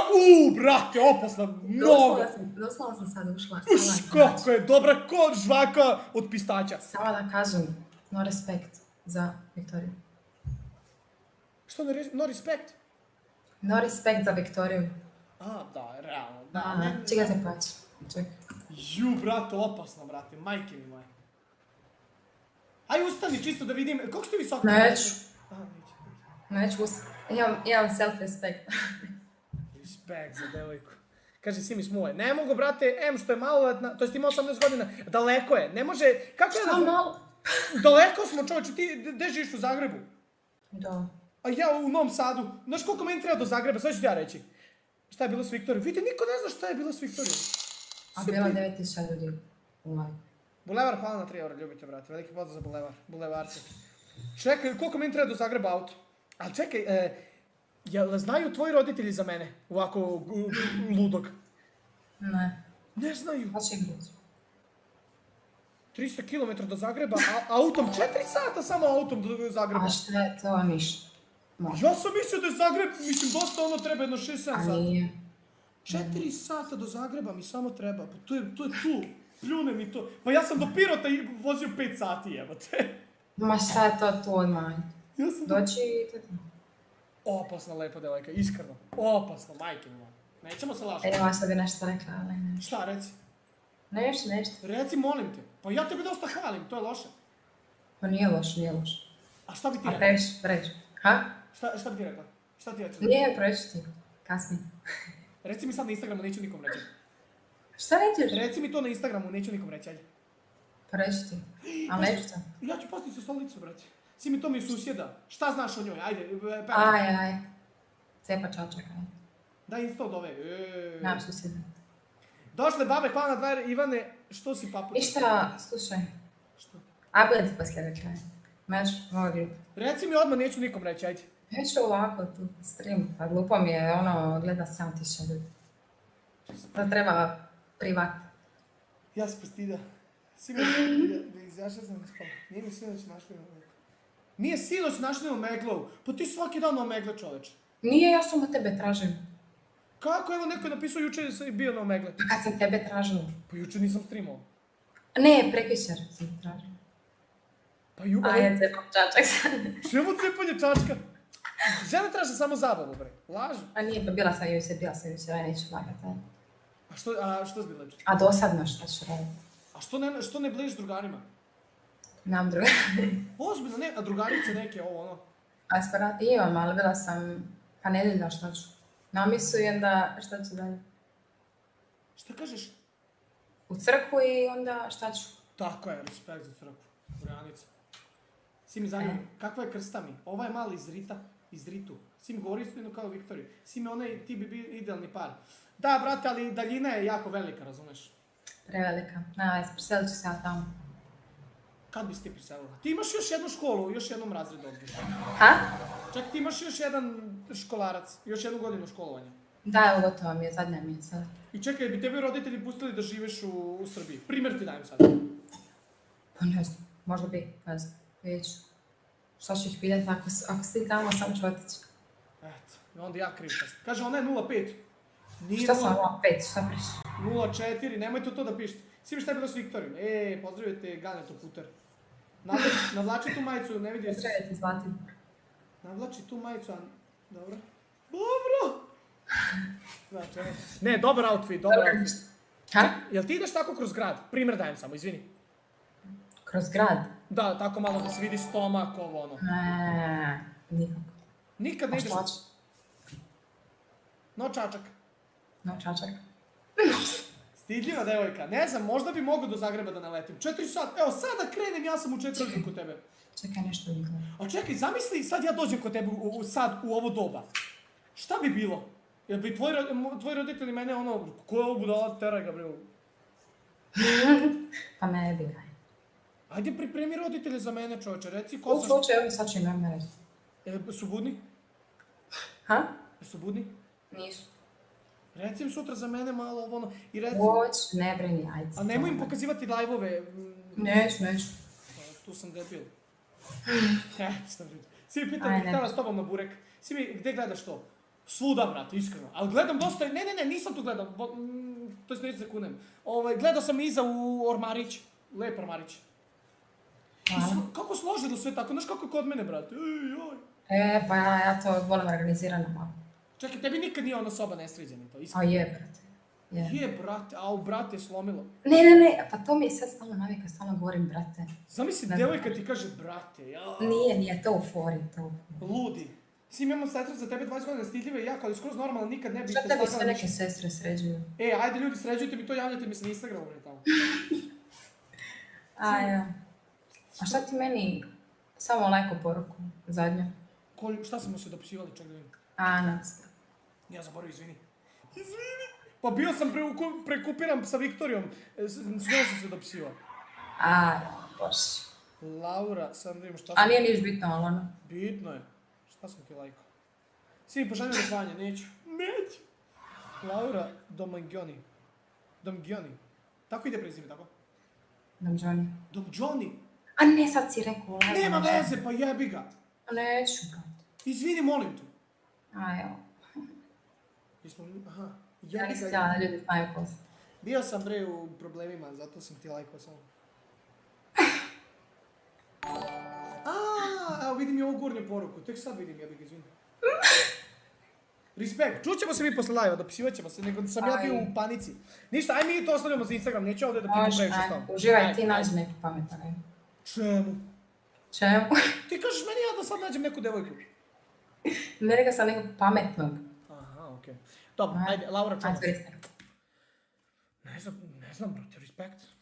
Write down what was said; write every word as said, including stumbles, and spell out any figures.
uuu, brate, opasna, mnogo. Doslovno sam sad ušla. Uš, kako je dobra ko žvaka od pistaća. Samo da kažem, no respekt za Viktoriju. Što no respekt? No respekt za Viktoriju. A, da, realno, da. Čekaj se paći. Čekaj. Ju, brate, opasno, brate, majke mi moje. Aj, ustani čisto da vidim, koliko ste visoki? Neću. Neću ustani. Imam self-respekt. Respekt za devojku. Kaže, Simi Smule, ne mogu, brate, em što je maloletna, to jest ima osamnaest godina, daleko je, ne može, kako je... Šta malo? Daleko smo, čovječe, ti gde živiš u Zagrebu? Da. A ja u Novom Sadu, znaš koliko meni treba do Zagreba, sve ću ti ja reći. Šta je bilo s Viktorijom? Vidite, niko ne zna šta je bilo s Viktorijom. A bilo devet tisuća ljudi u live. Bulevar, hvala na tri eura, ljubite, brate, veliki pozdrav za Bulevar, Bulevarce. Čekaj, koliko meni treba do Zagreba auto? Ali čekaj, jel znaju tvoji roditelji za mene, ovako ludog? Ne. Ne znaju. Pa će im biti. trista kilometara do Zagreba, a autom četiri sata samo autom do Zagreba. A šta je to ništa? Ja sam mislio da je Zagreb, mislim, dosta ono treba jedno šest sedam sata. A nije. Četiri sata do Zagreba mi samo treba, pa to je tu, pljune mi to. Pa ja sam do Pirota vozio pet sati, jebate. Ma šta je to tvoj manj? Doći i... Opasna lepa devojka, iskreno. Opasno, majke mi. Nećemo se lažiti. Evo, sad bi nešto rekla, ali ne. Šta, reci? Nešto, nešto. Reci, molim te. Pa ja tebi dosta hvalim, to je loše. Pa nije loše, nije loše. A šta bi ti rekla? A previše, previše. Ha? Šta bi ti rekla? Šta ti reći? Nije, previše ti. Kasnije. Reci mi sad na Instagramu, neću nikom reći. Šta rećeš? Reci mi to na Instagramu, neću nikom reći, ajde. Pa reći ti. Ali neću to. Ja ću postaviti sa stolicu, brate. Si mi to mi susjeda. Šta znaš o njoj? Ajde, pevaj. Aj, aj. Cepa čačak, aj. Daj insta od ove. Nemam susjeda. Došle babe, hvala na dva Ivane, što si papuča? Ništa, slušaj. Što? A budem ti poslije reći, aj. Meš, mogu ljudi. Reci mi odmah, neću nikom reći, ajde. Neću ovako tu stream, pa glupo mi je ono, gleda sedam tisuća ljudi. To treba privat. Ja se postida. Sigurno da izjaša sam spala. Nije mi sinoć našli na Omeglu. Nije sinoć našli na Omeglu. Pa ti svaki dan na Omegle, čoveče. Nije, ja sam od tebe tražim. Kako? Evo neko je napisao juče sam bio na Omegle. Pa kad sam tebe tražila? Pa juče nisam streamao. Ne, prekvičer sam tražila. Pa ju... A ja cepam čačak sad. Čemu cepanje čačka? Žene traže samo zabavu, bre. Lažu. A nije, pa bila sam juče, bila sam juče, ja neću lagati. A što, a što si bila juče? A dosadno šta ću raditi. A što ne, što ne bližiš drugarima? Nemam drugari. Ozbiljno, ne, a drugarice neke, ovo ono. Aspirat, imam, ali bila sam, pa nedeljno šta ću. Namisujem da, šta ću dalje. Šta kažeš? U crkvu i onda šta ću. Tako je, respekt za crkvu. Branica. Si mi zanima, e. kakva je krsta mi? Ova je mali iz Rita, iz Ritu. Si mi govori istinu kao Viktoriju. Si mi onaj, ti bi bio idealni par. Da, brate, ali daljina je jako velika, razumeš? Prevelika. Na, preselit ću se ja tamo. Kad bi si ti priselila? Ti imaš još jednu školu, još jednom razredu ovdje. Ha? Čak ti imaš još jedan školarac, još jednu godinu školovanja. Da, evo gotovo mi je, zadnja mi je sad. I čekaj, bi tebi roditelji pustili da živiš u, u Srbiji? Primjer ti dajem sad. Pa ne znam, možda bi, ne znam, vidjet ću. Šta ću ih pitati, ako, ako si tamo, samo ću otići. Eto, onda ja kriv. Kaže, ona je nula pet. Šta sam nula pet, šta priš? nula četiri, nemojte to da pišete. Svi mi šta je bilo s Viktorijom? E, pozdravite Ganeto puter. Navlači, navlači tu majicu, ne vidio se. Pozdravite Zlatin. Navlači tu majicu, a... Dobro. Dobro! Znači, ne, dobar outfit, dobar Dobar. outfit. Ha? Jel ti ideš tako kroz grad? Primjer dajem samo, izvini. Kroz grad? Da, tako malo da se vidi stomak, ovo ono. Ne, nikako. Nikad ne ideš... A što No čačak. No čačak. Stidljiva devojka. Ne znam, možda bi mogo do Zagreba da naletim. Četiri sata. Evo, sada krenem, ja sam u četiri kod tebe. Čekaj, nešto mi gleda. A čekaj, zamisli, sad ja dođem kod tebe u, u, sad, u ovo doba. Šta bi bilo? Jel bi tvoj, tvoj roditelji mene ono, ko je ovo budala, teraj ga, bre. Pa ne bi ga. Ajde, pripremi roditelje za mene, čovječe, reci ko U sam... slučaju, evo sad će nam reći. E, su budni? Ha? Su budni? Nisu. Reci im sutra za mene malo ovo ono, i reci... Hoć, ne brini, ajde. A nemoj im pokazivati live-ove. Neću, neću. Tu sam debil. E, šta vidi. Svi mi pitam, htjela s tobom na burek. Svi mi, gdje gledaš to? Svuda, brate, iskreno. Ali gledam dosta, ne, ne, ne, nisam tu gledao, bo, mm, to jest neću se kunem. Ovaj, gledao sam iza u Ormarić, lep Ormarić. I slo, kako složeno sve tako, znaš kako je kod mene, brate, ej, joj. E, pa ja, ja to volim organizirano malo. Čekaj, tebi nikad nije ona soba nesređena, to A iskreno. je, brate. Je. Je, brate, a u brate je slomilo. Ne, ne, ne, pa to mi je sad stalno navika, stalno govorim, brate. Zamisli, Ne devojka ti kaže, brate, ja. Nije, nije to u fori, to u fori. Ludi. Sim, imam sestru za tebe dvadeset godina stidljive i ja, ali skroz normalno, nikad ne bih Što te tebi slagala sve ništa. neke sestre sređuju? E, ajde ljudi, sređujte mi to, javljajte mi se na Instagramu, ne tamo. A, ja. A šta ti meni, samo lajko poruku, zadnju? Kolju, šta smo se dopisivali, čak da vidim. A, nas. Ja zaboravim, izvini. Izvini. Pa bio sam pre, prekupiran sa Viktorijom, s njom sam se dopisivao. A, bože. Laura, sad da vidimo šta A sam... nije niš bitno, ali ono. Bitno je. Šta sam ti lajkao? Svi mi poželjno dopanje, neću. Neću. Laura Domagioni. Domgioni. Tako ide prezime, tako? Domđoni. Domđoni. A ne, sad si rekao. lajko, Nema ne. veze, pa jebi ga. Neću, brate. Izvini, molim te. A, evo. Jesmo, aha. Ja Jebi nisam ga. htjela da ljudi znaju ko sam. Bio sam bre u problemima, zato sam ti lajkao samo. A, evo vidim i ovu gornju poruku, tek sad vidim, jebi ga, izvini. Respekt, čućemo se mi posle live-a, dopisivat ćemo se, nego sam ja bio u panici. Ništa, aj mi to ostavljamo za Instagram, neću ovdje da pitam Može, previše ajde. stavu. Uživaj, ti nađi neki pametan. ajde. Čemu? Čemu? Ti kažeš meni ja da sad nađem neku devojku. Ne rekao sam nekog pametnog. Aha, okej. Dobro, Ajde. ajde, Laura, čao. Ajde, respekt. Ne znam, ne znam, brate, respekt.